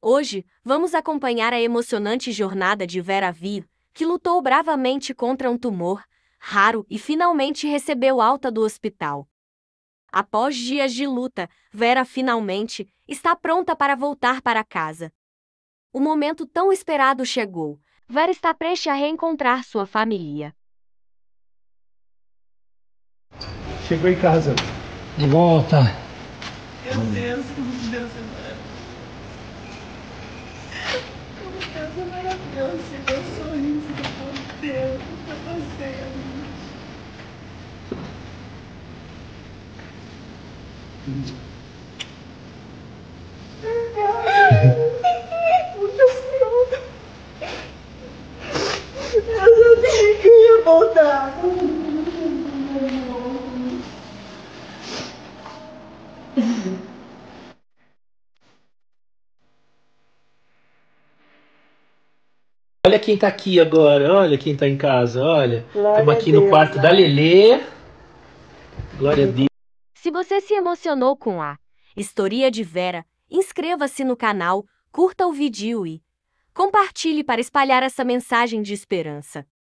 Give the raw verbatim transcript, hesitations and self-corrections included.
Hoje, vamos acompanhar a emocionante jornada de Vera Vir, que lutou bravamente contra um tumor raro e finalmente recebeu alta do hospital. Após dias de luta, Vera finalmente está pronta para voltar para casa. O momento tão esperado chegou. Vera está prestes a reencontrar sua família. Chegou em casa. De volta. Meu Deus, como Deus é maravilhoso. Como Deus é maravilhoso. Meu sorriso do meu Deus, pra você, amigo. Eu sabia que ia voltar. Olha quem tá aqui agora, olha quem tá em casa, olha. Glória Estamos aqui a no Deus, quarto da né? Lelê. Glória a Deus. Se você se emocionou com a história de Vera, inscreva-se no canal, curta o vídeo e compartilhe para espalhar essa mensagem de esperança.